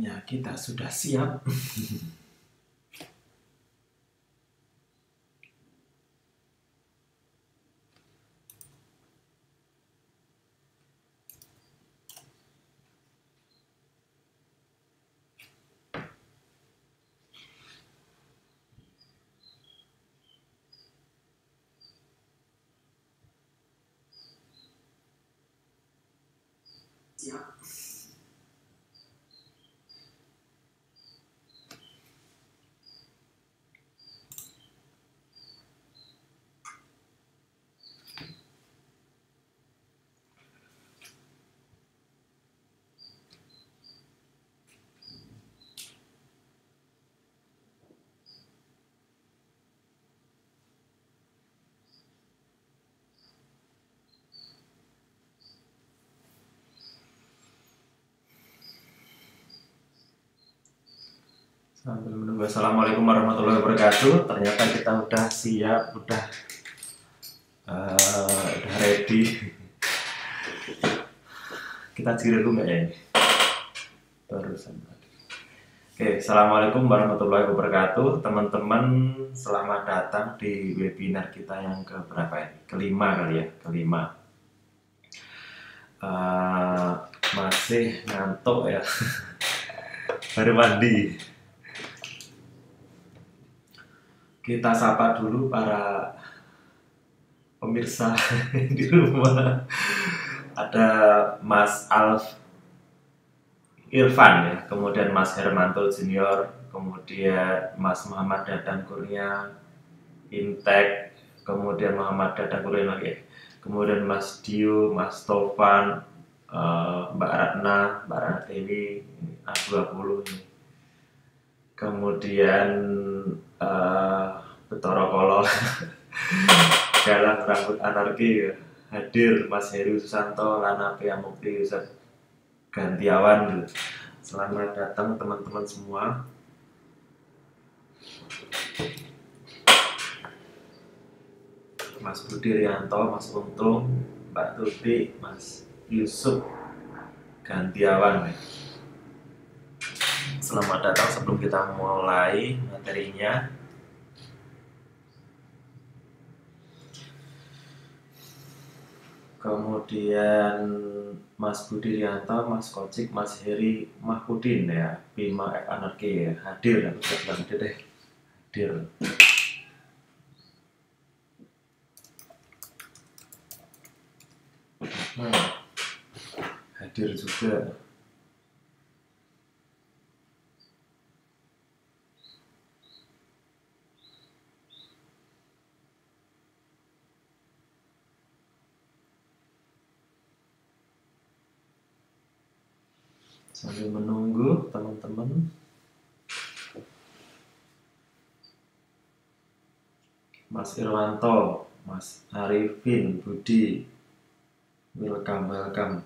Akhirnya kita sudah siap. Siap. Sambil menunggu. Assalamualaikum warahmatullahi wabarakatuh. Ternyata kita udah siap, udah ready. Kita ciri dulu nggak ya ini? Barusan. Oke, assalamualaikum warahmatullahi wabarakatuh, teman-teman. Selamat datang di webinar kita yang keberapa ini? Kelima kali ya, kelima. Masih ngantuk ya, baru mandi. Kita sapa dulu para pemirsa di rumah. Ada Mas Irfan ya, kemudian Mas Hermanto Junior, kemudian Mas Muhammad Dadan Kurnia, Intek, kemudian Muhammad Dadan Kurnia lagi, kemudian Mas Dio, Mas Tovan, Mbak Ratna Dewi, A20 ini. Kemudian Betoro Kolor, Galang Rambut Anarki hadir, Mas Heru Susanto, Lana Priamukti, Ustaz Gantiawan. Selamat datang teman-teman semua. Mas Budi Rianto, Mas Untung, Mbak Tuti, Mas Yusuf Gantiawan. Selamat datang. Sebelum kita mulai materinya, kemudian Mas Budi Rianto, Mas Kocik, Mas Heri Mahmudin ya, Bima F Anarki ya, hadir. Aku sudah bilang deh, hadir. Hadir juga. Sambil menunggu teman-teman, Mas Irwanto, Mas Arifin, Budi, welcome.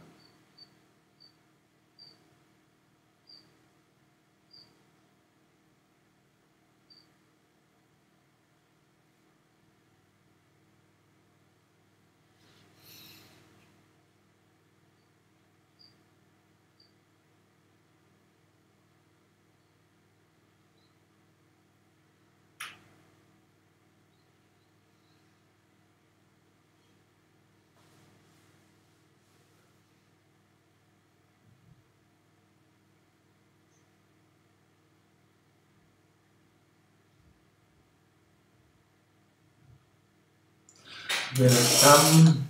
Welcome.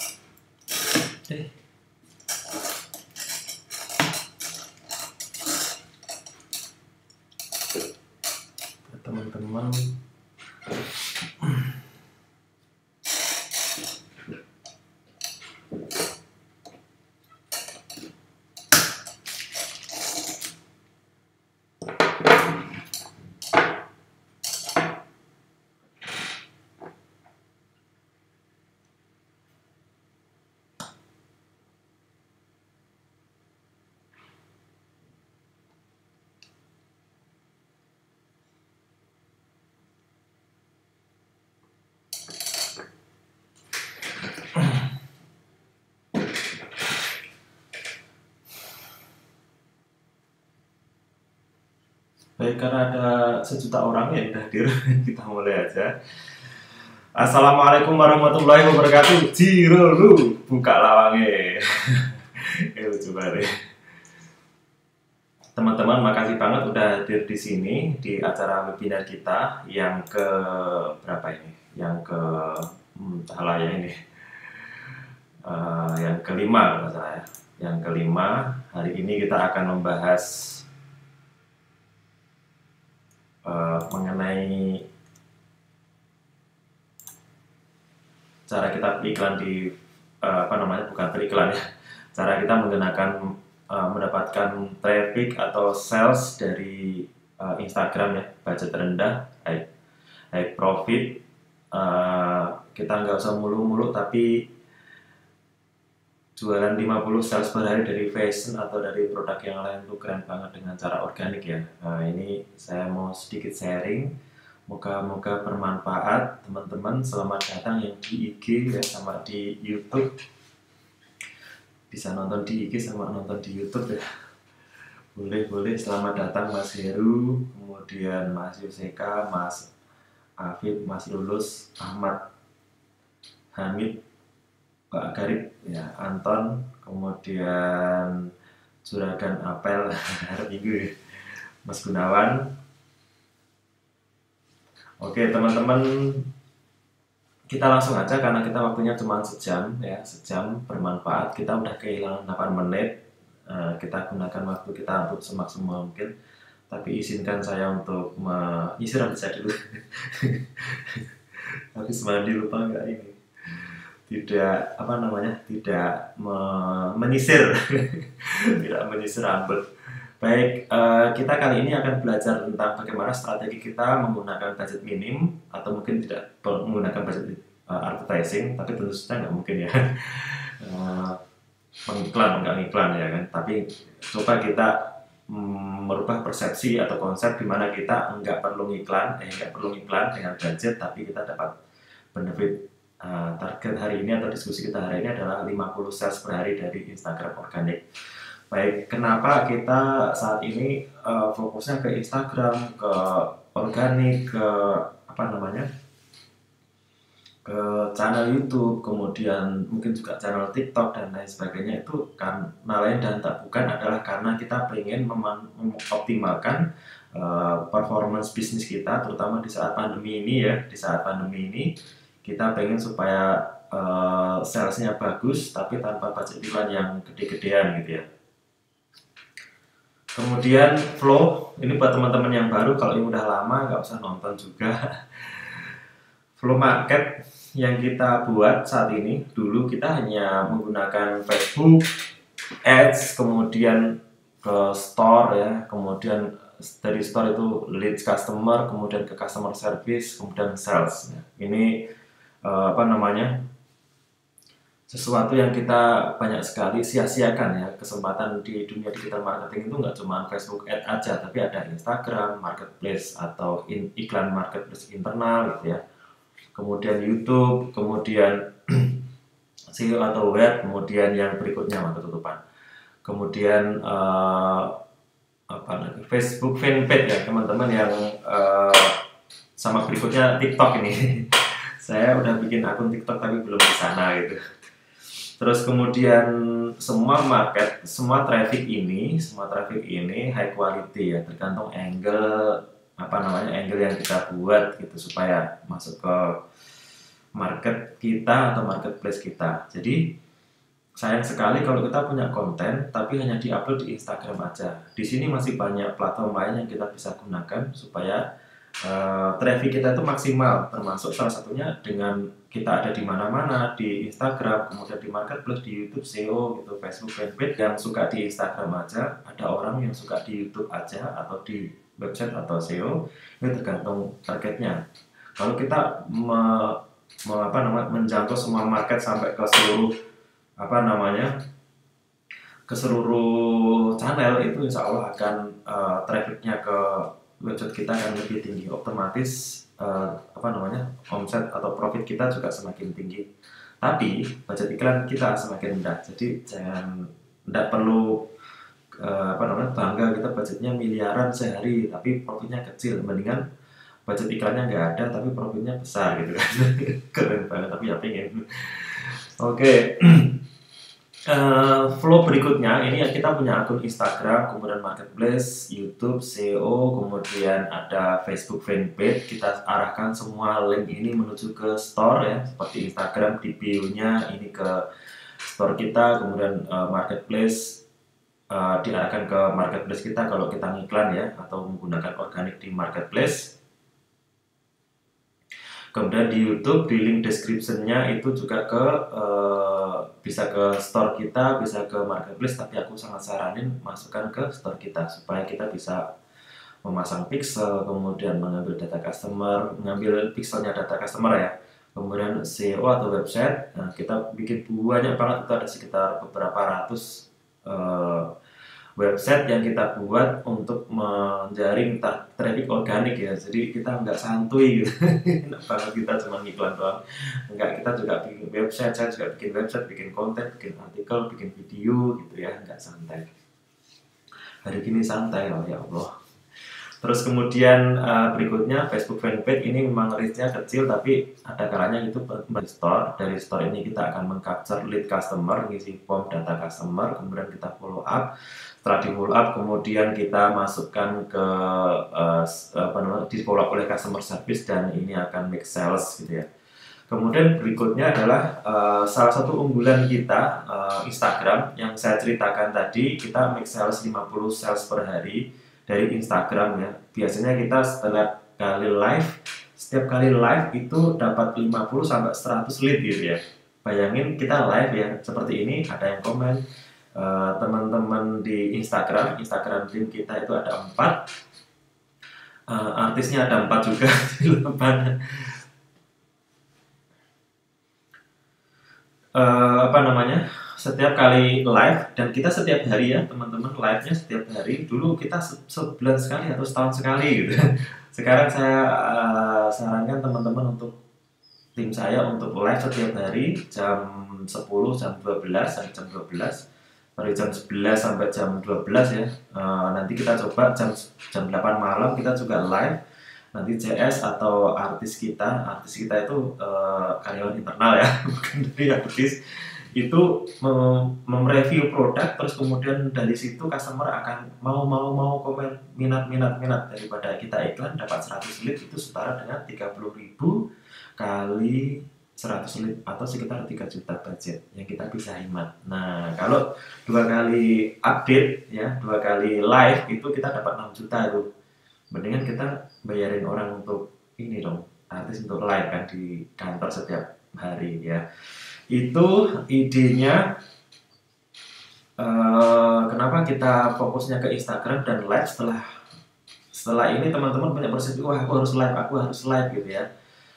Teman-teman, Baik, karena ada sejuta orang yang udah hadir, kita mulai aja. Assalamualaikum warahmatullahi wabarakatuh. Jiro lu buka lawangnya. Lucu banget. Teman-teman, makasih banget udah hadir di sini di acara webinar kita yang ke berapa ini? Yang ke salah ya ini. Yang kelima kalau nggak salah ya. Yang kelima, hari ini kita akan membahas mengenai cara kita beriklan di bukan beriklan ya, cara kita mendapatkan traffic atau sales dari Instagram ya, budget rendah, high profit. Kita nggak usah mulu-mulu tapi jualan 50 sales per hari dari fashion atau dari produk yang lain tuh keren banget dengan cara organik ya. Ini saya mau sedikit sharing, moga-moga bermanfaat teman-teman. Selamat datang yang di IG ya sama di YouTube, bisa nonton di IG sama nonton di YouTube ya, boleh. Selamat datang Mas Heru, kemudian Mas Yuseka, Mas Afid, Mas Lulus, Ahmad, Hamid, Pak Garib, ya, Anton, kemudian Juragan Apel hari Minggu ya, Mas Gunawan. Oke teman-teman, kita langsung aja karena kita waktunya cuma sejam ya, sejam bermanfaat. Kita udah kehilangan 8 menit. Kita gunakan waktu kita untuk semaksimal mungkin. Tapi izinkan saya untuk istirahat saja dulu. Habis mandi lupa nggak ini? Tidak menyisir tidak menyisir rambut. Baik, kita kali ini akan belajar tentang bagaimana strategi kita menggunakan budget minim atau mungkin tidak menggunakan budget advertising, tapi tentu saja nggak mungkin ya mengiklan ya kan, tapi coba kita merubah persepsi atau konsep di mana kita nggak perlu iklan dengan budget, tapi kita dapat benefit. Target hari ini atau diskusi kita hari ini adalah 50 sales per hari dari Instagram organik. Baik, kenapa kita saat ini fokusnya ke Instagram, ke organik, ke ke channel YouTube, kemudian mungkin juga channel TikTok dan lain sebagainya, itu karena lain dan tak bukan adalah karena kita pengen mengoptimalkan performance bisnis kita, terutama di saat pandemi ini ya. Di saat pandemi ini kita pengen supaya salesnya bagus tapi tanpa budget iklan yang gede-gedean gitu ya. Kemudian flow, ini buat teman-teman yang baru, kalau yang udah lama nggak usah nonton juga. Flow market yang kita buat saat ini, dulu kita hanya menggunakan Facebook Ads, kemudian ke store ya, kemudian dari store itu leads customer, kemudian ke customer service, kemudian sales. Ini sesuatu yang kita banyak sekali sia-siakan ya. Kesempatan di dunia digital marketing itu nggak cuma Facebook Ad aja, tapi ada Instagram Marketplace atau iklan marketplace internal gitu ya, kemudian YouTube, kemudian SEO atau web, kemudian yang berikutnya tutupan, kemudian Facebook fanpage ya teman-teman, yang sama berikutnya TikTok ini. Saya udah bikin akun TikTok tapi belum di sana gitu. Terus kemudian semua traffic ini high quality ya, tergantung angle yang kita buat gitu supaya masuk ke market kita atau marketplace kita. Jadi sayang sekali kalau kita punya konten tapi hanya diupload di Instagram aja. Di sini masih banyak platform lain yang kita bisa gunakan supaya traffic kita itu maksimal, termasuk salah satunya dengan kita ada di mana-mana, di Instagram, kemudian di marketplace, di YouTube, SEO gitu, Facebook fanpage. Yang suka di Instagram aja, ada orang yang suka di YouTube aja, atau di website atau SEO, ini tergantung targetnya. Kalau kita menjangkau semua market sampai ke seluruh channel, itu insya Allah akan trafficnya ke website kita akan lebih tinggi, otomatis omset atau profit kita juga semakin tinggi. Tapi budget iklan kita semakin rendah, jadi tidak perlu apa namanya, bangga kita budgetnya miliaran sehari tapi profitnya kecil, mendingan budget iklannya nggak ada tapi profitnya besar gitu kan. Keren banget, tapi ya pengen. Oke. Flow berikutnya ini ya, kita punya akun Instagram, kemudian marketplace, YouTube, SEO, kemudian ada Facebook fanpage. Kita arahkan semua link ini menuju ke store ya, seperti Instagram di bio-nya ini ke store kita, kemudian marketplace diarahkan ke marketplace kita kalau kita ngiklan ya, atau menggunakan organik di marketplace. Kemudian di YouTube, di link description-nya itu juga ke bisa ke store kita, bisa ke marketplace, tapi aku sangat saranin masukkan ke store kita supaya kita bisa memasang pixel, kemudian mengambil data customer, mengambil pixelnya data customer ya, kemudian SEO atau website. Nah, kita bikin banyak banget, itu ada sekitar beberapa ratus website yang kita buat untuk menjaring traffic organik ya, jadi kita nggak santuy gitu. Enak banget kita cuma ngiklan doang, nggak, kita juga bikin website, saya juga bikin website, bikin konten, bikin artikel, bikin video gitu ya, nggak santai. Hari ini santai loh, ya Allah. Terus kemudian berikutnya Facebook fanpage ini memang reach-nya kecil, tapi ada kalanya itu store. Dari store ini kita akan mengcapture lead customer, ngisi form data customer, kemudian kita follow up. Setelah di follow up, kemudian kita masukkan ke di follow up oleh customer service, dan ini akan make sales gitu ya. Kemudian berikutnya adalah salah satu unggulan kita, Instagram, yang saya ceritakan tadi. Kita make sales 50 sales per hari dari Instagram ya. Biasanya kita setiap kali live itu dapat 50 sampai 100 lead gitu ya. Bayangin kita live ya seperti ini, ada yang komen, teman-teman di Instagram tim kita itu ada 4, artisnya ada 4 juga di depan. Setiap kali live, dan kita setiap hari ya teman-teman, live-nya setiap hari. Dulu kita sebulan sekali atau setahun sekali gitu. Sekarang saya sarankan teman-teman untuk tim saya untuk live setiap hari jam 10, jam 12 sampai jam 12, dari jam 11 sampai jam 12 ya. Nanti kita coba jam 8 malam kita juga live. Nanti CS atau artis kita itu karyawan internal ya, bukan dari artis, itu mereview produk, terus kemudian dari situ customer akan mau komen minat. Daripada kita iklan dapat 100 lead, itu setara dengan 30.000 kali 100 lead atau sekitar 3 juta budget yang kita bisa hemat. Nah, kalau 2 kali update ya, 2 kali live itu kita dapat 6 juta tuh. Mendingan kita bayarin orang untuk ini dong, artis untuk live kan di kantor setiap hari ya. Itu idenya kenapa kita fokusnya ke Instagram dan live. Setelah ini teman-teman punya persepsi, wah aku harus live gitu ya.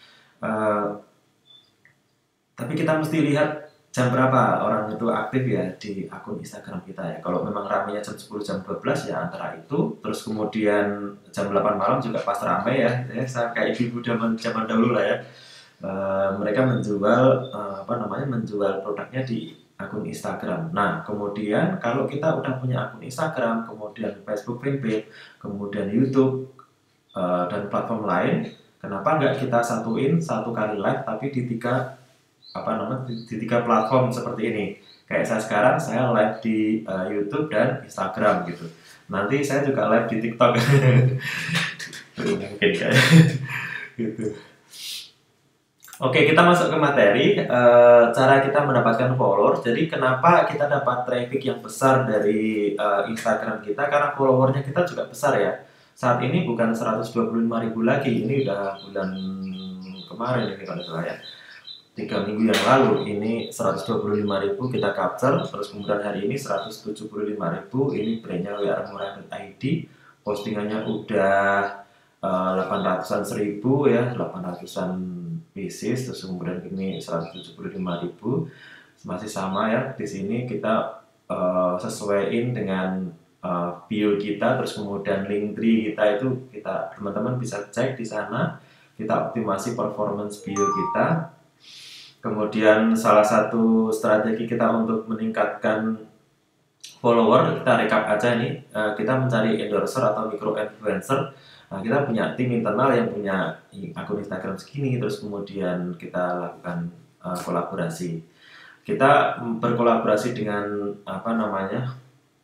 Tapi kita mesti lihat jam berapa orang itu aktif ya di akun Instagram kita ya. Kalau memang ramenya jam 10, jam 12 ya antara itu. Terus kemudian jam 8 malam juga pas rame ya. Saya kayak ibu zaman dahulu lah ya. Mereka menjual menjual produknya di akun Instagram. Nah, kemudian kalau kita udah punya akun Instagram, kemudian Facebook fanpage, kemudian YouTube dan platform lain, kenapa nggak kita satuin 1 kali live tapi di 3 platform seperti ini. Kayak saya sekarang, saya live di YouTube dan Instagram gitu. Nanti saya juga live di TikTok. Mungkin kayak gitu. Oke, kita masuk ke materi. Cara kita mendapatkan followers. Jadi kenapa kita dapat traffic yang besar dari Instagram kita? Karena followernya kita juga besar ya. Saat ini bukan 125.000 lagi. Ini udah bulan kemarin ini kalau salah ya. 3 minggu yang lalu ini 125.000 kita capture, terus kemudian hari ini 175.000. Ini brandnya wearmurah.id, postingannya udah 800-an ribu ya, 800-an pieces, terus kemudian ini 175.000, masih sama ya. Di sini kita sesuaiin dengan bio kita, terus kemudian link tree kita itu teman-teman bisa cek di sana. Kita optimasi performance bio kita. Kemudian salah satu strategi kita untuk meningkatkan follower, kita recap aja nih, kita mencari endorser atau micro influencer. Nah, kita punya tim internal yang punya akun Instagram segini, terus kemudian kita lakukan kolaborasi. Kita berkolaborasi dengan apa namanya?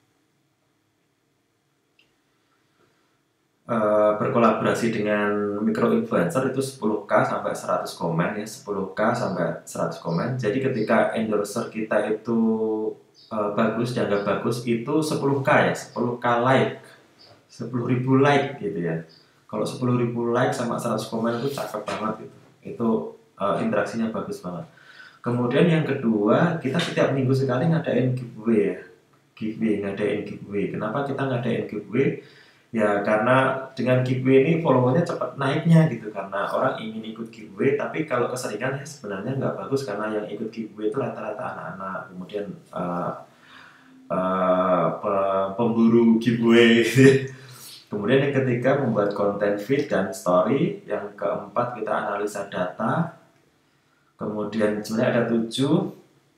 Berkolaborasi dengan micro influencer itu 10k sampai 100 komen ya, 10k sampai 100 komen. Jadi ketika endorser kita itu bagus, dianggap bagus, itu 10k ya, 10k like, 10.000 like gitu ya. Kalau 10.000 like sama 100 komen itu cakep banget gitu. Itu interaksinya bagus banget. Kemudian yang kedua, kita setiap minggu sekali ngadain giveaway ya. Ngadain giveaway. Kenapa kita ngadain giveaway? Ya karena dengan giveaway ini followernya cepat naiknya gitu, karena orang ingin ikut giveaway, tapi kalau keseringan ya sebenarnya nggak bagus, karena yang ikut giveaway itu rata-rata anak-anak, kemudian pemburu giveaway. Kemudian yang ketiga, membuat konten feed dan story. Yang keempat, kita analisa data. Kemudian sebenarnya ada 7.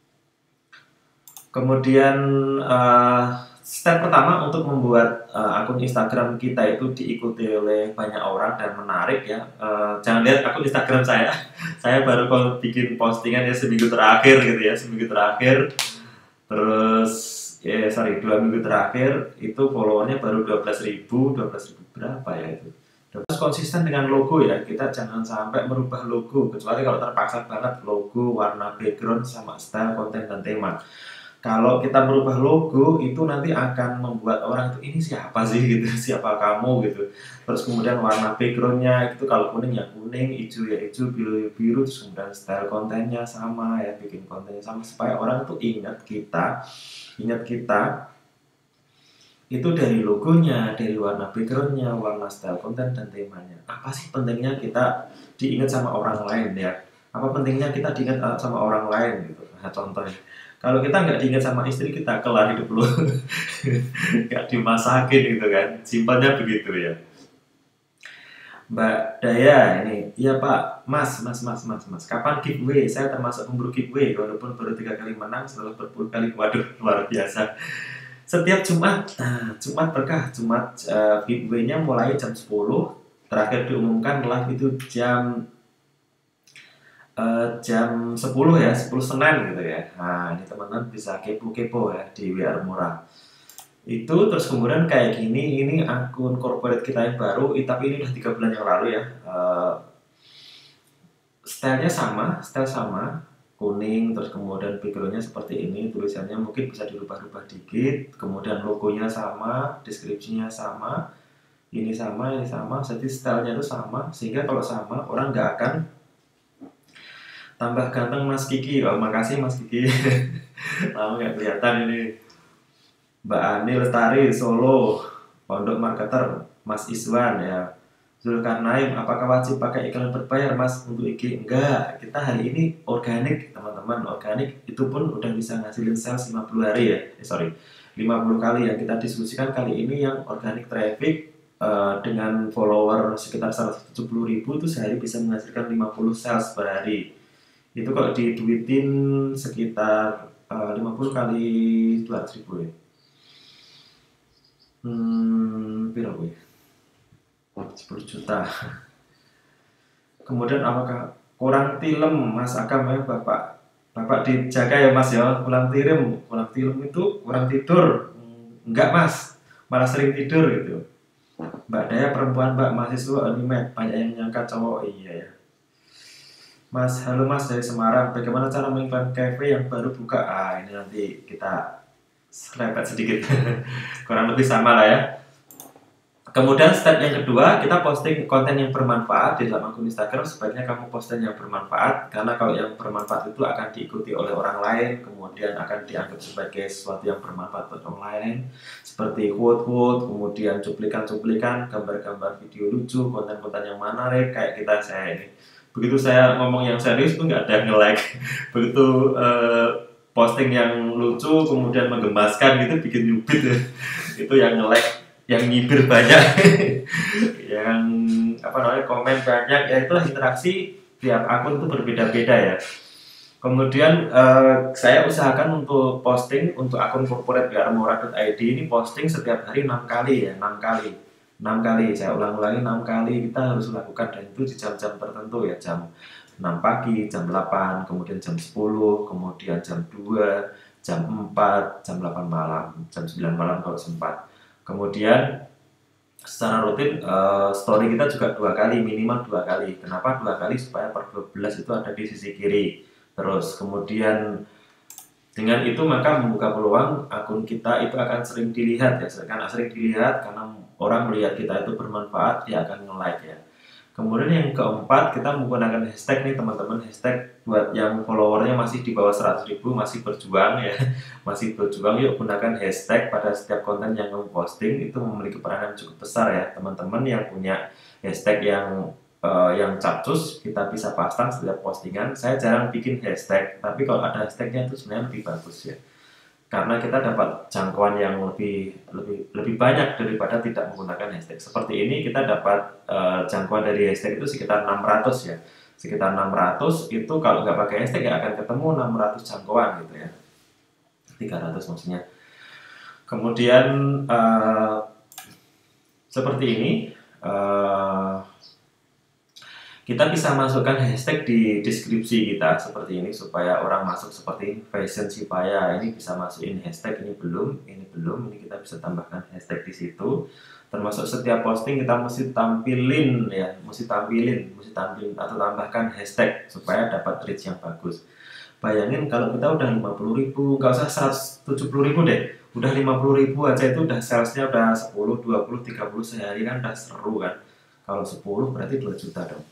Kemudian step pertama untuk membuat akun Instagram kita itu diikuti oleh banyak orang dan menarik ya. Jangan lihat akun Instagram saya. Saya baru bikin postingan ya seminggu terakhir gitu ya, seminggu terakhir. Terus 2 minggu terakhir itu followernya baru 12.000 berapa ya itu. Terus konsisten dengan logo ya, kita jangan sampai merubah logo, kecuali kalau terpaksa banget, logo, warna background, sama style, konten, dan tema. Kalau kita merubah logo itu nanti akan membuat orang itu, ini siapa sih gitu, siapa kamu gitu. Terus kemudian warna backgroundnya itu kalau kuning ya kuning, hijau ya hijau, biru ya biru. Terus kemudian style kontennya sama ya, bikin kontennya sama supaya orang tuh ingat kita itu dari logonya, dari warna backgroundnya, warna style konten, dan temanya. Apa sih pentingnya kita diingat sama orang lain ya? Apa pentingnya kita diingat sama orang lain gitu? Nah, contohnya, kalau kita nggak diingat sama istri kita, kelar hidup lo. Nggak dimasakin gitu kan, simpelnya begitu ya. Mbak Daya ini, iya Pak, Mas, kapan giveaway? Saya termasuk pemburu giveaway, walaupun baru 3 kali menang setelah berpuluh kali. Waduh, luar biasa. Setiap Jumat, Jumat berkah, Jumat giveaway-nya mulai jam 10, terakhir diumumkan live itu jam 10 ya, 10 Senin gitu ya. Nah, ini teman-teman bisa kepo-kepo ya di WR Murah. Itu terus kemudian kayak gini, ini akun corporate kita yang baru, tapi ini udah 3 bulan yang lalu ya. Stylenya style sama, kuning, terus kemudian backgroundnya seperti ini, tulisannya mungkin bisa dirubah-rubah dikit, kemudian logonya sama, deskripsinya sama, ini sama, jadi stylenya itu sama, sehingga kalau sama orang nggak akan tambah ganteng Mas Kiki. Oh, makasih Mas Kiki. Lama nggak kelihatan ini. Mbak Ani Lestari Solo, Pondok Marketer, Mas Iswan ya. Zulkarnaim, apakah wajib pakai iklan berbayar Mas untuk IG? Enggak, kita hari ini organik teman-teman. Organik itu pun udah bisa ngasilin sales 50 hari ya. 50 kali yang kita diskusikan kali ini yang organic traffic dengan follower sekitar 170.000 itu sehari bisa menghasilkan 50 sales per hari. Itu kalau diduitin sekitar 50 kali 200.000 ya. Berapa ya? 10 juta. Kemudian apakah kurang tilem Mas Akam ya Bapak dijaga ya Mas ya, kurang tilem itu kurang tidur. Enggak Mas, malah sering tidur gitu. Mbak Daya perempuan Mbak, mahasiswa Unimed, banyak yang nyangka cowok. Iya ya Mas. Halo Mas dari Semarang, bagaimana cara mengiklan cafe yang baru buka? Ini nanti kita serempet sedikit. Kurang lebih sama lah ya. Kemudian step yang kedua, kita posting konten yang bermanfaat di dalam akun Instagram. Sebaiknya kamu posting yang bermanfaat, karena kalau yang bermanfaat itu akan diikuti oleh orang lain, kemudian akan dianggap sebagai sesuatu yang bermanfaat buat orang lain, seperti quote-quote, kemudian cuplikan-cuplikan, gambar-gambar video lucu, konten-konten yang menarik kayak saya ini. Begitu saya ngomong yang serius itu nggak ada yang nge-like. Begitu posting yang lucu kemudian menggemaskan gitu, bikin nyubit ya. Itu yang nge-like, yang nyibir banyak, yang komen banyak, ya itulah interaksi. Tiap akun itu berbeda-beda ya. Kemudian saya usahakan untuk posting untuk akun corporate biarmurah.id ini posting setiap hari 6 kali ya, 6 kali. 6 kali, saya ulang-ulangi 6 kali kita harus lakukan, dan itu di jam-jam tertentu ya, jam 6 pagi, jam 8, kemudian jam 10, kemudian jam 2, jam 4, jam 8 malam, jam 9 malam kalau sempat. Kemudian secara rutin story kita juga 2 kali, minimal 2 kali. Kenapa 2 kali? Supaya per 12 itu ada di sisi kiri. Terus kemudian dengan itu maka membuka peluang akun kita itu akan sering dilihat ya, karena sering dilihat karena orang melihat kita itu bermanfaat, dia akan nge-like ya. Kemudian yang keempat, kita menggunakan hashtag nih teman-teman, hashtag buat yang followernya masih di bawah 100.000, masih berjuang ya, masih berjuang, yuk gunakan hashtag pada setiap konten yang kamu posting, itu memiliki peranan cukup besar ya teman-teman. Yang punya hashtag yang capcus kita bisa pasang setiap postingan. Saya jarang bikin hashtag, tapi kalau ada hashtagnya itu sebenarnya lebih bagus ya, karena kita dapat jangkauan yang lebih banyak daripada tidak menggunakan hashtag. Seperti ini kita dapat jangkauan dari hashtag itu sekitar 600 ya. Sekitar 600 itu kalau nggak pakai hashtag ya akan ketemu 600 jangkauan gitu ya. 300 maksudnya. Kemudian seperti ini kita bisa masukkan hashtag di deskripsi kita seperti ini supaya orang masuk seperti fashion Sipaya ini bisa masukin hashtag ini belum, ini kita bisa tambahkan hashtag di situ. Termasuk setiap posting kita mesti tampilin ya, mesti tampilin atau tambahkan hashtag supaya dapat reach yang bagus. Bayangin kalau kita udah 50.000, nggak usah 170.000 deh, udah 50.000 aja itu udah salesnya udah 10, 20, 30 sehari kan udah seru kan. Kalau 10 berarti 2 juta dong,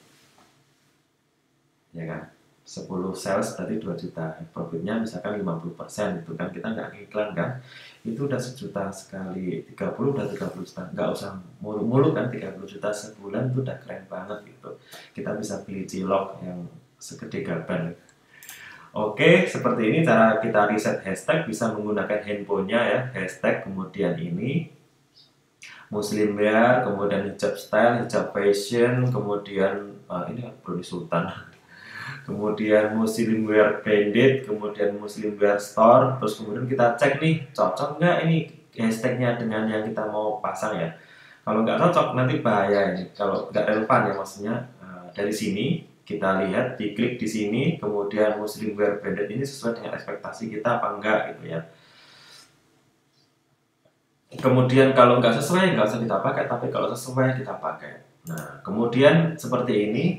ya kan. 10 sales berarti 2 juta, profitnya misalkan 50%, itu kan kita nggak iklan kan, itu udah 1 juta sekali 30 udah 30 juta, nggak usah mulu-mulu kan, 30 juta sebulan itu udah keren banget gitu. Kita bisa beli cilok yang segede gaban. Oke, seperti ini cara kita riset hashtag, bisa menggunakan handphonenya ya, hashtag, kemudian ini Muslim wear, kemudian hijab style, hijab fashion, kemudian ini Bruni Sultan, kemudian Muslim wear branded, kemudian Muslim wear store. Terus kemudian kita cek nih cocok nggak ini hashtagnya dengan yang kita mau pasang ya. Kalau nggak cocok nanti bahaya ini, kalau nggak relevan ya maksudnya. Dari sini kita lihat, diklik di sini, kemudian Muslim wear branded ini sesuai dengan ekspektasi kita apa enggak gitu ya. Kemudian kalau nggak sesuai nggak usah kita pakai, tapi kalau sesuai kita pakai. Nah kemudian seperti ini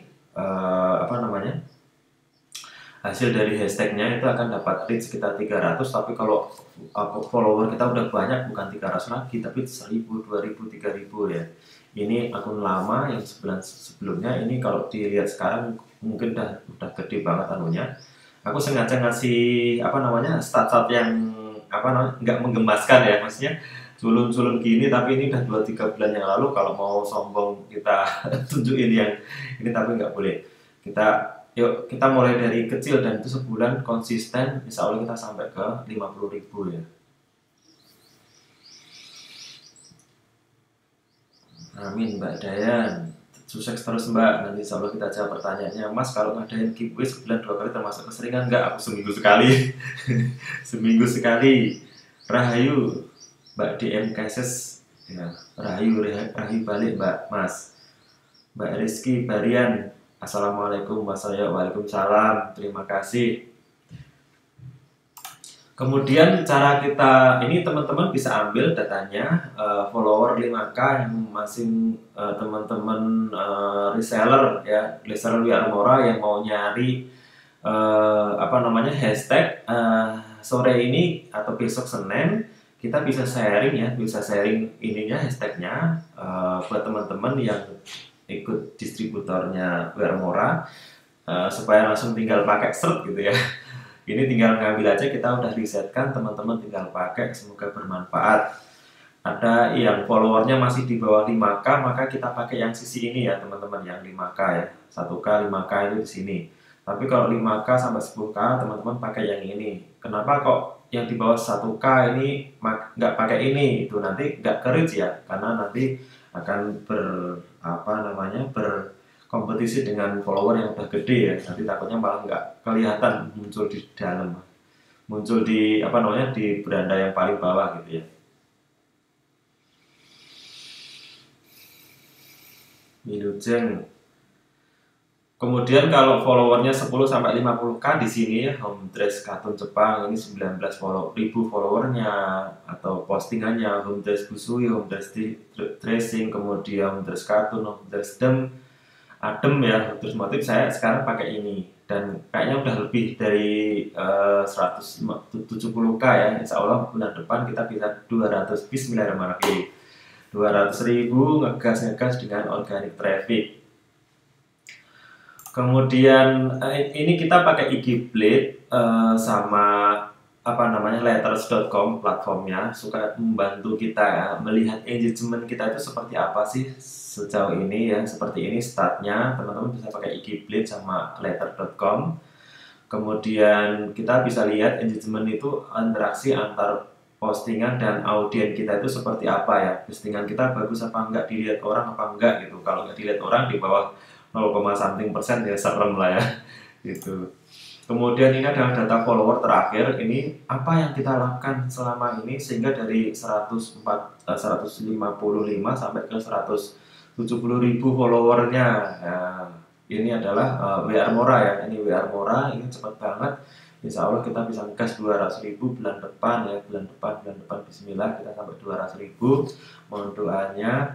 hasil dari hashtagnya itu akan dapat reach sekitar 300, tapi kalau follower kita udah banyak, bukan 300 lagi, tapi 1.000, 2.000, 3.000 ya. Ini akun lama yang sebulan sebelumnya, ini kalau dilihat sekarang mungkin udah gede banget anunya. Aku sengaja ngasih stat-stat yang nggak menggemaskan ya, maksudnya culun-culun gini, tapi ini udah 2-3 bulan yang lalu. Kalau mau sombong kita tunjukin yang ini, tapi nggak boleh. Yuk kita mulai dari kecil, dan itu sebulan konsisten, insya Allah kita sampai ke 50.000 ya. Amin Mbak Dayan, sukses terus Mbak, nanti insya Allah kita jawab pertanyaannya. Mas kalau ngadain giveaway sebulan 2 kali termasuk keseringan nggak? Aku seminggu sekali. Seminggu sekali. Rahayu Mbak DM Kases ya, Rahayu balik Mbak Mas. Mbak Rizky Barian, Assalamualaikum Waalaikumsalam, terima kasih. Kemudian cara kita ini teman-teman bisa ambil datanya, follower 5K yang masing teman-teman reseller ya, reseller Biarmora yang mau nyari hashtag sore ini atau besok Senin, kita bisa sharing ya, bisa sharing ininya hashtagnya buat teman-teman yang ikut distributornya Biarmora, supaya langsung tinggal pakai search gitu ya. Ini tinggal ngambil aja, kita udah risetkan, teman-teman tinggal pakai, semoga bermanfaat. Ada yang followernya masih di bawah 5K, maka kita pakai yang sisi ini ya teman-teman, yang 5K ya, 1K, 5K itu di sini. Tapi kalau 5K sampai 10K teman-teman pakai yang ini. Kenapa kok yang di bawah 1K ini nggak pakai ini? Itu nanti nggak ke reach ya, karena nanti akan kompetisi dengan follower yang udah gede ya, nanti takutnya malah nggak kelihatan muncul di dalam, muncul di apa namanya di beranda yang paling bawah gitu ya. Wilujeng. Kemudian kalau followernya 10 sampai 50k di sini home dress kartun Jepang ini 19.000 followernya, atau postingannya home dress busui, home dress dressing, kemudian home dress kartun, home dress adem ya, terus motif saya sekarang pakai ini dan kayaknya udah lebih dari 170k ya. Insya Allah bulan depan kita bisa 200, bismillahirrahmanirrahim, 200.000 ngegas dengan organic traffic. Kemudian ini kita pakai IG Blade sama apa namanya letters.com platformnya, suka membantu kita ya melihat engagement kita itu seperti apa sih sejauh ini ya. Seperti ini statnya, teman-teman bisa pakai IG Blade sama letter.com. Kemudian kita bisa lihat engagement itu interaksi antar postingan dan audiens kita itu seperti apa ya. Postingan kita bagus apa enggak, dilihat orang apa enggak gitu. Kalau nggak dilihat orang di bawah 0,something% ya serem lah ya gitu. Kemudian ini adalah data follower terakhir, ini apa yang kita lakukan selama ini sehingga dari 155 sampai ke 170.000 followernya. Nah, ini adalah WR Mora ya, ini WR Mora, ini cepat banget. Insya Allah kita bisa ngegas 200.000 bulan depan ya, bulan depan bismillah kita sampai 200.000. Mohon doanya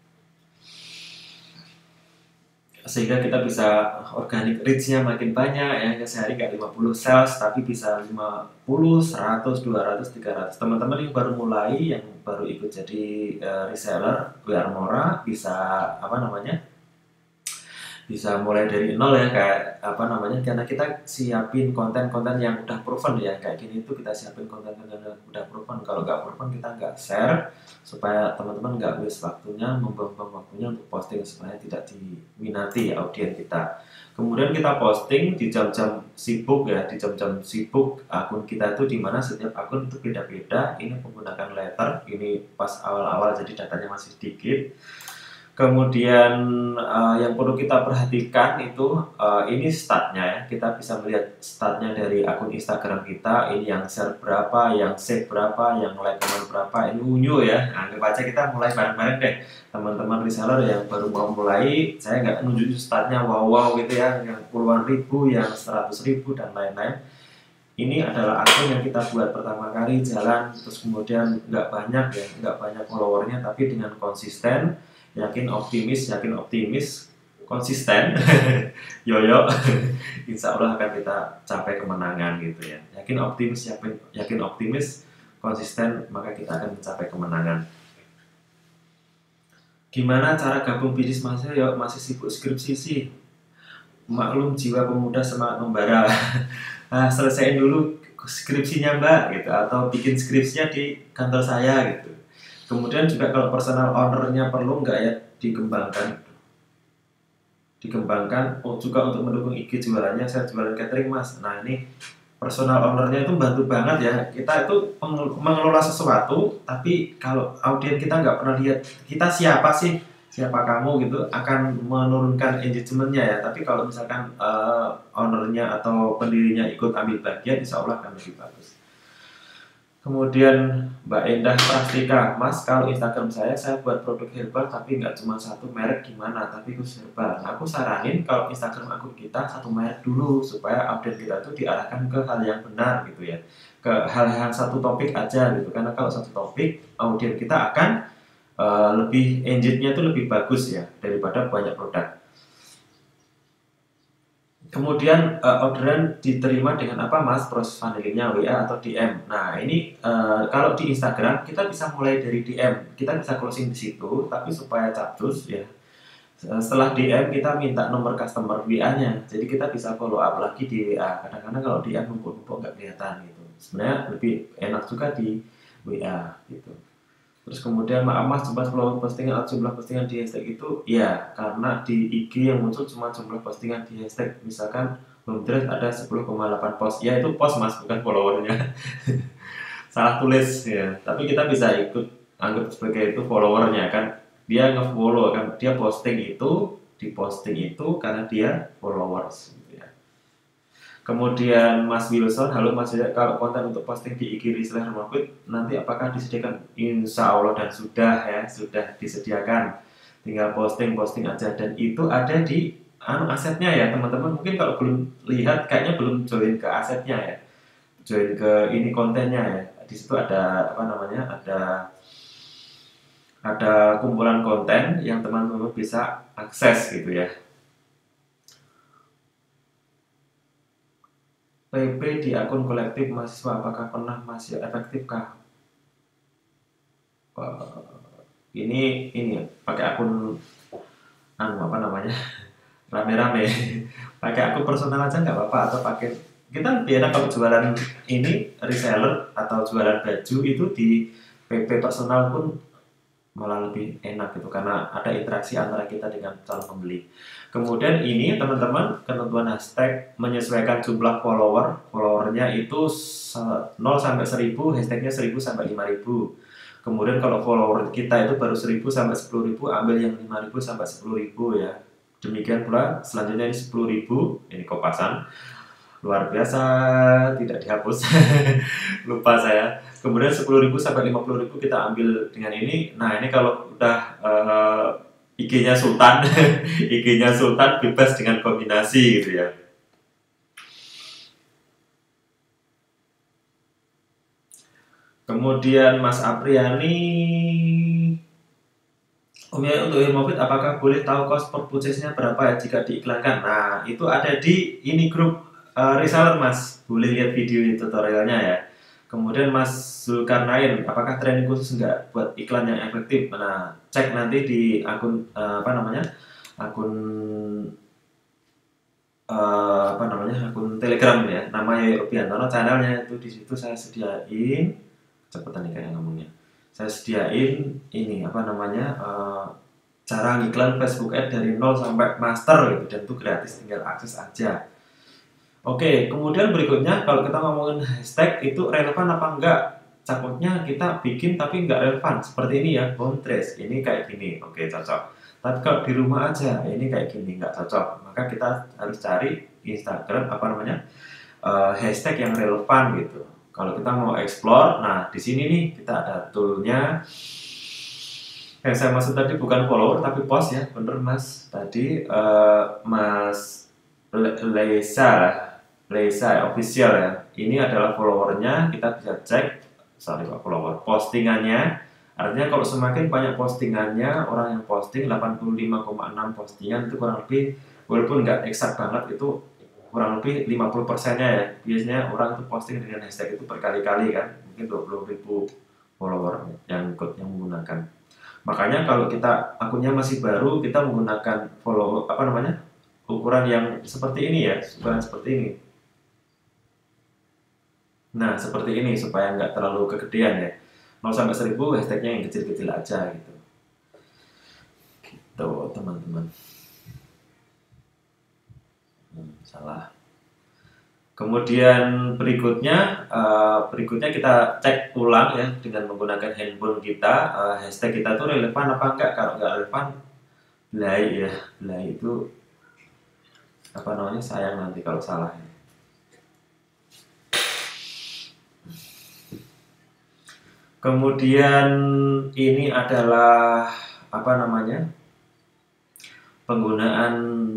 sehingga kita bisa organic reach-nya makin banyak ya, sehari nggak 50 sales tapi bisa 50, 100, 200, 300. Teman-teman yang baru mulai, yang baru ikut jadi reseller WR Mora bisa apa namanya, bisa mulai dari nol ya, kayak apa namanya, karena kita siapin konten-konten yang udah proven ya, kayak gini tuh kita siapin konten-konten yang udah proven. Kalau nggak proven kita nggak share, supaya teman-teman nggak waste waktunya, membuang-buang waktunya untuk posting supaya tidak diminati audiens kita. Kemudian kita posting di jam-jam sibuk ya, di jam-jam sibuk akun kita itu, dimana setiap akun itu beda-beda. Ini menggunakan letter, ini pas awal-awal jadi datanya masih sedikit. Kemudian yang perlu kita perhatikan itu ini statnya ya, kita bisa melihat statnya dari akun Instagram kita, ini yang share berapa, yang save berapa, yang like comment berapa, ini unyu ya. Anggap aja kita mulai bareng-bareng deh, teman-teman reseller yang baru mau mulai. Saya nggak nunjukin statnya wow gitu ya, yang puluhan ribu, yang 100.000 dan lain-lain. Ini adalah akun yang kita buat pertama kali jalan, terus kemudian nggak banyak followernya, tapi dengan konsisten, yakin optimis, konsisten, yoyo, insya Allah akan kita capai kemenangan gitu ya. Yakin optimis, konsisten, maka kita akan mencapai kemenangan. Gimana cara gabung bisnis Mas? Yo, masih sibuk skripsi sih. Maklum jiwa pemuda semangat membara. Selesaiin dulu skripsinya Mbak gitu, atau bikin skripsinya di kantor saya gitu. Kemudian juga kalau personal owner-nya perlu nggak ya dikembangkan juga untuk mendukung IG jualannya. Saya jualan catering Mas. Nah ini personal owner-nya itu bantu banget ya. Kita itu mengelola sesuatu, tapi kalau audiens kita nggak pernah lihat kita siapa kamu gitu, akan menurunkan engagement-nya ya. Tapi kalau misalkan owner-nya atau pendirinya ikut ambil bagian, insya Allah akan lebih bagus. Kemudian Mbak Endah Prastika, Mas kalau Instagram saya buat produk herbal tapi nggak cuma satu merek, gimana? Tapi khusus herbal. Nah, aku saranin kalau Instagram akun kita satu merek dulu supaya update kita itu diarahkan ke hal yang benar gitu ya, ke hal-hal satu topik aja gitu. Karena kalau satu topik, audiens kita akan lebih engage-nya itu lebih bagus ya daripada banyak produk. Kemudian orderan diterima dengan apa Mas? Proses funnelingnya WA atau DM. Nah ini kalau di Instagram kita bisa mulai dari DM, kita bisa closing di situ, tapi supaya capcus ya. Setelah DM kita minta nomor customer WA-nya, jadi kita bisa follow up lagi di WA. Kadang-kadang kalau DM numpuk-numpuk nggak kelihatan gitu. Sebenarnya lebih enak juga di WA gitu. Terus kemudian maaf Mas, jumlah postingan di hashtag itu ya karena di IG yang muncul cuma jumlah postingan di hashtag, misalkan home dress ada 10,8 post, ya itu post Mas, bukan followernya. Salah tulis ya, tapi kita bisa ikut anggap sebagai itu followernya kan, dia nge-follow kan, dia posting itu di posting itu karena dia followers gitu ya. Kemudian Mas Wilson, halo Mas, kalau konten untuk posting di IG reseller Profit nanti apakah disediakan? Insya Allah dan sudah ya, sudah disediakan. Tinggal posting aja, dan itu ada di asetnya ya teman-teman. Mungkin kalau belum lihat kayaknya belum join ke asetnya ya, join ke ini kontennya ya. Di situ ada apa namanya, ada kumpulan konten yang teman-teman bisa akses gitu ya. PP di akun kolektif mahasiswa apakah pernah masih efektifkah? Ini pakai akun apa namanya, rame-rame. Pakai akun personal aja nggak apa-apa, atau pakai, kita lebih enak kalau jualan ini reseller atau jualan baju itu di PP personal pun malah lebih enak gitu, karena ada interaksi antara kita dengan calon pembeli. Kemudian ini teman-teman, ketentuan hashtag menyesuaikan jumlah followernya itu 0 sampai 1000, hashtagnya 1000 sampai 5000. Kemudian kalau follower kita itu baru 1000 sampai 10.000, ambil yang 5000 sampai 10.000 ya. Demikian pula selanjutnya ini 10.000, ini kopasan luar biasa, tidak dihapus. Lupa saya. Kemudian 10.000 sampai 50.000 kita ambil dengan ini. Nah, ini kalau udah IG-nya Sultan, IG-nya Sultan bebas dengan kombinasi gitu ya. Kemudian Mas Apriani, Om Yaya untuk Profit apakah boleh tahu cost per purchase-nya berapa ya jika diiklankan? Nah, itu ada di ini grup reseller Mas, boleh lihat video tutorialnya ya. Kemudian Mas Zulkarnain, apakah training khusus enggak buat iklan yang efektif? Nah, cek nanti di akun akun Telegram ya, namanya Yaya Rubiantono, channelnya itu, di situ saya sediain, cepetan nih kayak ngomongnya. Saya sediain ini cara ngiklan Facebook Ads dari 0 sampai master gitu, dan itu gratis, tinggal akses aja. Oke, kemudian berikutnya kalau kita ngomongin hashtag itu relevan apa enggak? Takutnya kita bikin tapi enggak relevan, seperti ini ya, home trace, ini kayak gini, oke cocok. Tapi kalau di rumah aja, ini kayak gini, enggak cocok. Maka kita harus cari Instagram hashtag yang relevan gitu. Kalau kita mau explore, nah di sini nih kita ada toolnya. Yang saya maksud tadi bukan follower tapi post ya, bener Mas. Tadi Mas Leisa official ya. Ini adalah followernya, kita bisa cek. Follower postingannya. Artinya kalau semakin banyak postingannya, orang yang posting 85,6 postingan itu kurang lebih, walaupun nggak eksak banget, itu kurang lebih 50%-nya ya. Biasanya orang itu posting dengan hashtag itu berkali-kali kan, mungkin 20.000 follower yang menggunakan. Makanya kalau kita akunnya masih baru, kita menggunakan ukuran yang seperti ini ya, ukuran seperti ini. Nah, seperti ini supaya nggak terlalu kegedean ya. 0 sampai 1000 hashtagnya yang kecil-kecil aja gitu. Gitu teman-teman. Salah. Kemudian berikutnya kita cek ulang ya dengan menggunakan handphone kita, hashtag kita tuh relevan apa enggak. Kalau nggak relevan, belai itu sayang nanti kalau salah. Kemudian ini adalah penggunaan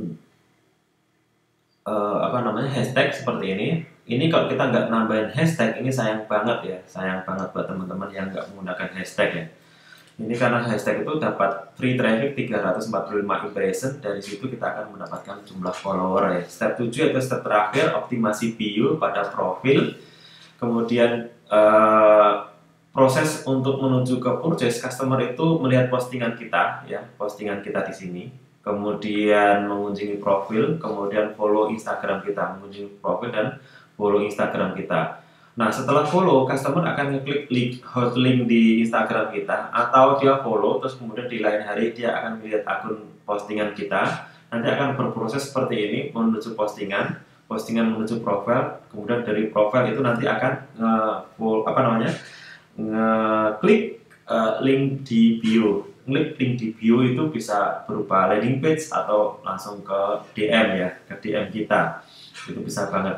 hashtag seperti ini. Ini kalau kita nggak nambahin hashtag, ini sayang banget ya, sayang banget buat teman-teman yang nggak menggunakan hashtag ya. Ini karena hashtag itu dapat free traffic 345 impression, dari situ kita akan mendapatkan jumlah follower ya. Step 7 itu step terakhir, optimasi bio pada profil. Kemudian proses untuk menuju ke purchase, customer itu melihat postingan kita ya, postingan kita di sini. Kemudian mengunjungi profil, kemudian follow Instagram kita, mengunjungi profil dan follow Instagram kita. Nah, setelah follow, customer akan ngeklik hot link di Instagram kita, atau dia follow terus kemudian di lain hari dia akan melihat akun postingan kita. Nanti akan berproses seperti ini, menuju postingan menuju profil, kemudian dari profil itu nanti akan ngeklik link di bio. ngeklik link di bio itu bisa berupa landing page atau langsung ke DM ya, ke DM kita. Itu bisa banget.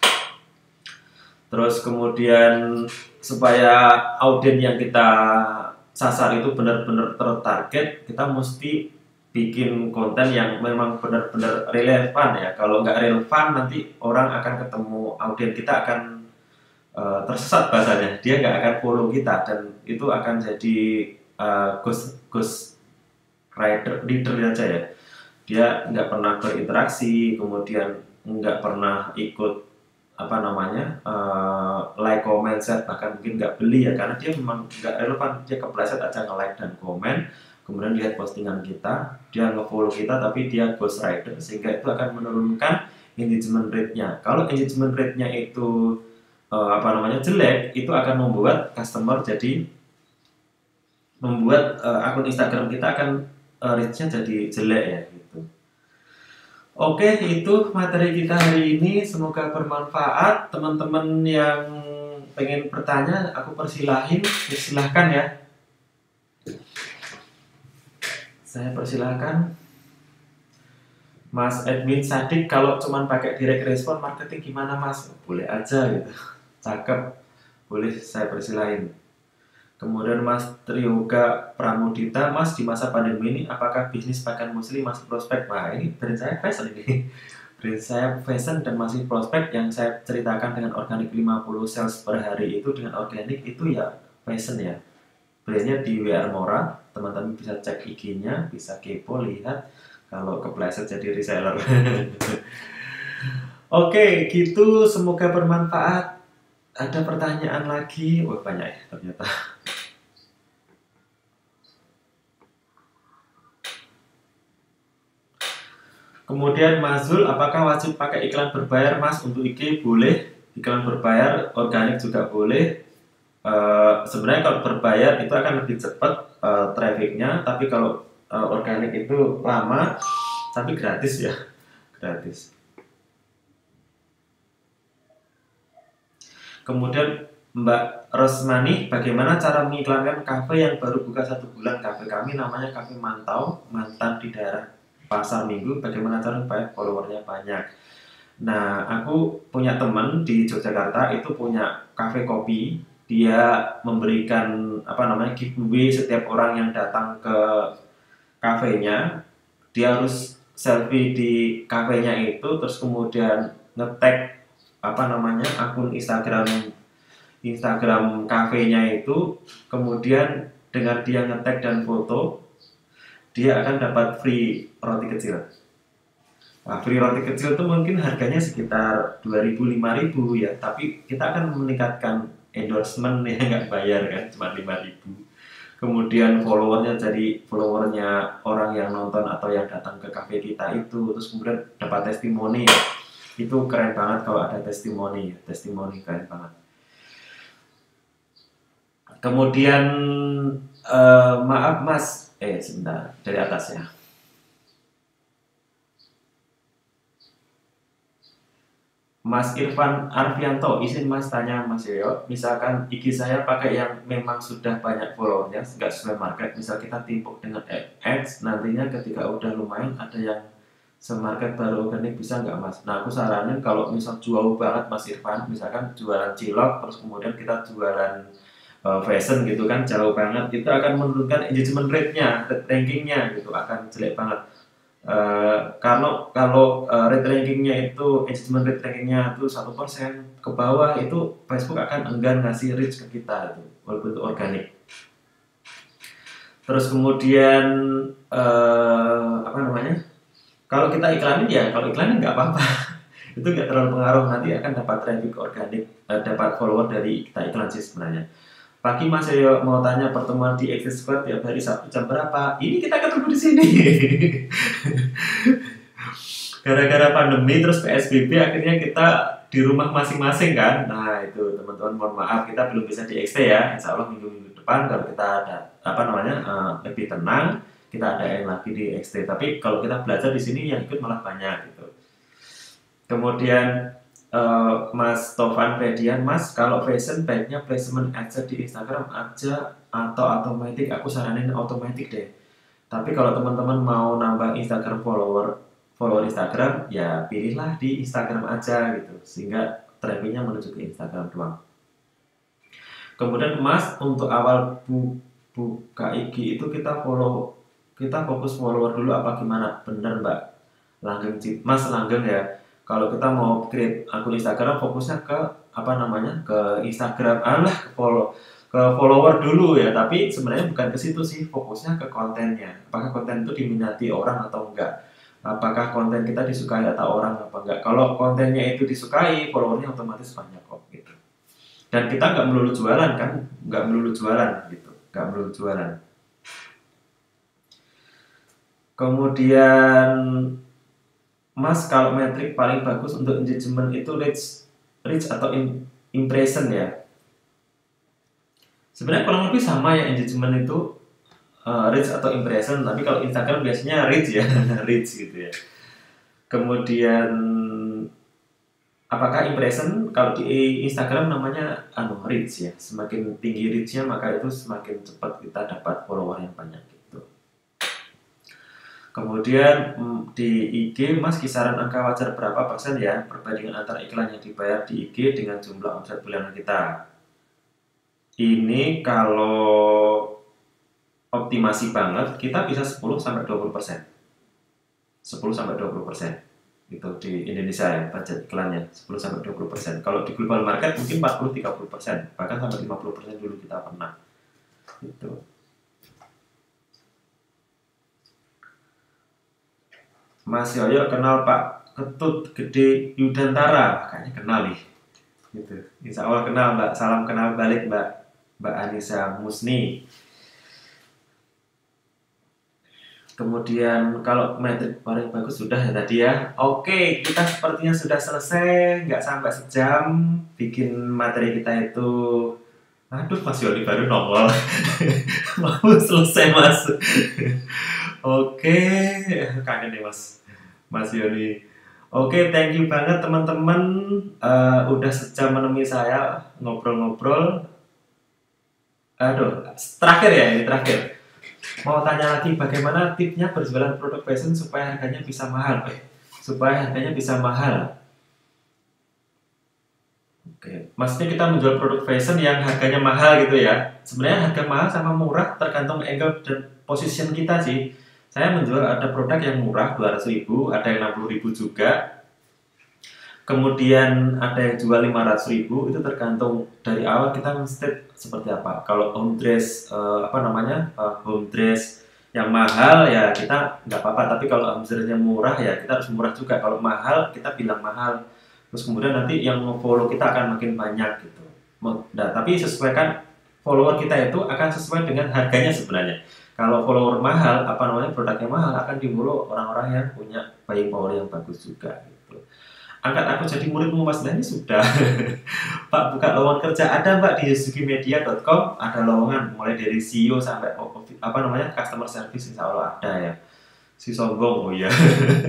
Terus kemudian supaya audiens yang kita sasar itu benar-benar tertarget, kita mesti bikin konten yang memang benar-benar relevan ya. Kalau nggak relevan nanti orang akan ketemu, audiens kita akan tersesat bahasanya, dia nggak akan follow kita dan itu akan jadi ghost rider leader aja ya. Dia nggak pernah berinteraksi, kemudian nggak pernah ikut apa namanya like, comment, share, bahkan mungkin nggak beli ya karena dia memang nggak relevan. Dia kepleset aja nge-like dan komen, kemudian lihat postingan kita, dia nge-follow kita tapi dia ghost rider, sehingga itu akan menurunkan engagement rate-nya. Kalau engagement rate-nya itu jelek, itu akan membuat customer jadi membuat akun Instagram kita akan reach-nya jadi jelek ya gitu. Oke, itu materi kita hari ini, semoga bermanfaat. Teman-teman yang pengen bertanya, aku silahkan ya. Saya persilahkan. Mas Edwin Sadik, kalau cuman pakai direct respon marketing gimana Mas? Boleh aja gitu. Cakep, boleh saya persilahin. Kemudian Mas Trioga Pramudita, Mas di masa pandemi ini apakah bisnis pakaian muslim masih prospek? Wah, ini brand saya fashion ini. Brand saya fashion dan masih prospek. Yang saya ceritakan dengan organik 50 sales per hari itu dengan organik itu ya fashion ya. Brandnya di WR Mora, teman-teman bisa cek IG-nya, bisa kepo lihat kalau kepleset jadi reseller. Oke, gitu, semoga bermanfaat. Ada pertanyaan lagi? Wah, banyak ya ternyata. Kemudian Mas Zul, apakah wajib pakai iklan berbayar Mas untuk IG? Boleh, iklan berbayar, organik juga boleh. Sebenarnya kalau berbayar itu akan lebih cepat trafficnya, tapi kalau organik itu lama, tapi gratis ya, gratis. Kemudian Mbak Rosmani, bagaimana cara mengiklankan kafe yang baru buka 1 bulan? Kafe kami namanya Kafe Mantau, Mantan di daerah Pasar Minggu. Bagaimana cara supaya followernya banyak? Nah, aku punya teman di Yogyakarta itu punya kafe kopi. Dia memberikan giveaway setiap orang yang datang ke kafenya. Dia harus selfie di kafenya itu, terus kemudian nge-tag akun Instagram kafenya itu, kemudian dengan dia nge-tag dan foto, dia akan dapat free roti kecil. Nah, free roti kecil itu mungkin harganya sekitar 2.000-5.000 ya, tapi kita akan meningkatkan endorsement ya, nggak bayar kan, cuma 5.000. Kemudian followernya orang yang nonton atau yang datang ke kafe kita itu, terus kemudian dapat testimoni ya. Itu keren banget kalau ada testimoni keren banget. Kemudian maaf Mas, sebentar, dari atas ya. Mas Irfan Arfianto, izin Mas tanya Mas Yoyo, misalkan IG saya pakai yang memang sudah banyak followernya, nggak sesuai market, misal kita timpuk dengan ads, nantinya ketika udah lumayan ada yang semarket baru organik, bisa nggak Mas? Nah, aku saranin kalau misal jauh banget Mas Irfan, misalkan jualan cilok, terus kemudian kita jualan fashion gitu kan, jauh banget, itu akan menurunkan engagement rate-nya, rankingnya gitu, akan jelek banget. Kalau rate rankingnya itu, engagement rate rankingnya itu 1% ke bawah, itu Facebook akan enggan ngasih reach ke kita itu, walaupun itu organik. Terus kemudian kalau kita iklanin ya, kalau iklanin nggak apa-apa. Itu nggak terlalu pengaruh, nanti akan dapat traffic organik, dapat follower dari kita iklan sih sebenarnya. Pagi Mas Yoyo mau tanya, pertemuan di Exit Square tiap hari Sabtu jam berapa? Ini kita ketemu di sini. Gara-gara pandemi terus PSBB akhirnya kita di rumah masing-masing kan. Nah itu teman-teman mohon maaf kita belum bisa di XT ya. Insya Allah minggu-minggu depan kalau kita ada lebih tenang, kita adain lagi di XT. Tapi kalau kita belajar di sini yang ikut malah banyak gitu. Kemudian Mas Tovan Redian, Mas, kalau fashion baiknya placement aja di Instagram aja atau automatic? Aku saranin automatic deh. Tapi kalau teman-teman mau nambah Instagram follower Instagram, ya pilihlah di Instagram aja gitu, sehingga trafficnya menuju ke Instagram doang. Kemudian Mas, untuk awal buka IG itu kita fokus follower dulu apa gimana? Bener Mbak Langgeng Mas Langgeng ya. Kalau kita mau create akun Instagram, fokusnya ke apa namanya, ke Instagram, ke follower dulu ya. Tapi sebenarnya bukan ke situ sih, fokusnya ke kontennya. Apakah konten itu diminati orang atau enggak? Apakah konten kita disukai atau orang apa enggak? Kalau kontennya itu disukai, followernya otomatis banyak kok gitu. Dan kita nggak melulu jualan kan, nggak melulu jualan gitu, nggak melulu jualan. Kemudian Mas, kalau metrik paling bagus untuk engagement itu reach atau impression ya. Sebenarnya kurang lebih sama ya, engagement itu reach atau impression, tapi kalau Instagram biasanya reach ya, reach gitu ya. Kemudian apakah impression, kalau di Instagram namanya reach ya. Semakin tinggi reach-nya maka itu semakin cepat kita dapat follower yang banyak gitu. Kemudian di IG Mas, kisaran angka wajar berapa persen ya perbandingan antara iklan yang dibayar di IG dengan jumlah omset bulanan kita? Ini kalau optimasi banget kita bisa 10 sampai 20%. 10 sampai 20%. Gitu di Indonesia ya, budget iklannya 10 sampai 20%. Kalau di global market mungkin 40-30%, bahkan sampai 50% dulu kita pernah. Gitu. Mas Yoyo kenal Pak Ketut Gede Yudantara, kayaknya kenal nih. Gitu. Insya Allah kenal Mbak. Salam kenal balik Mbak Anissa Musni. Kemudian kalau metrik paling bagus sudah ya tadi ya. Oke, kita sepertinya sudah selesai, nggak sampai sejam bikin materi kita itu. Aduh, Mas Yoni baru nongol. Mau selesai Mas. Oke, kangen nih Mas Yoni. Oke, thank you banget teman-teman. Udah sejam menemui saya ngobrol-ngobrol. Aduh, terakhir ya, ini terakhir. Mau tanya lagi bagaimana tipsnya berjualan produk fashion supaya harganya bisa mahal? Supaya harganya bisa mahal. Oke, maksudnya kita menjual produk fashion yang harganya mahal gitu ya. Sebenarnya harga mahal sama murah tergantung angle dan position kita sih. Saya menjual ada produk yang murah 200.000, ada yang 60.000 juga. Kemudian ada yang jual 500.000, itu tergantung dari awal kita men-state seperti apa. Kalau home dress home dress yang mahal ya kita nggak apa-apa, tapi kalau home dress yang murah ya kita harus murah juga. Kalau mahal kita bilang mahal, terus kemudian nanti yang follow kita akan makin banyak gitu. Nah, tapi sesuaikan follower kita itu akan sesuai dengan harganya sebenarnya. Kalau follower mahal, produknya mahal, akan dimulai orang-orang yang punya buying power yang bagus juga gitu. Angkat aku jadi muridmu Mas Dani sudah. Pak, buka lowongan kerja ada Mbak di yusugimedia.com, ada lowongan mulai dari CEO sampai customer service, insya Allah ada ya. Si sombong, oh ya.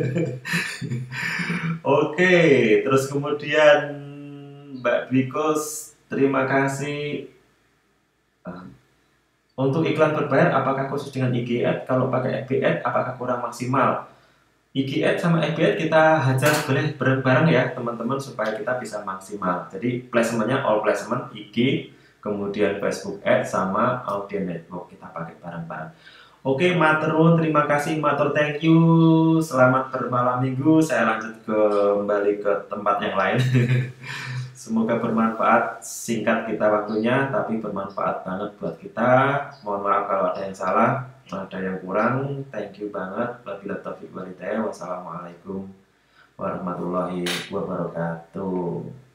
Oke, terus kemudian Mbak Bikos, terima kasih. Untuk iklan berbayar, apakah khusus dengan IG Ad? Kalau pakai FB Ad, apakah kurang maksimal? IG Ad sama FB Ad kita hajar boleh bareng-bareng ya teman-teman supaya kita bisa maksimal. Jadi placementnya all placement IG, kemudian Facebook Ad sama Audience Network kita pakai bareng-bareng. Oke, maturun, terima kasih, matur, thank you. Selamat bermalam minggu. Saya lanjut kembali ke tempat yang lain. Semoga bermanfaat. Singkat kita waktunya, tapi bermanfaat banget buat kita. Mohon maaf kalau ada yang salah, ada yang kurang. Thank you banget. Wabillahi taufiq wal hidayah. Wassalamualaikum warahmatullahi wabarakatuh.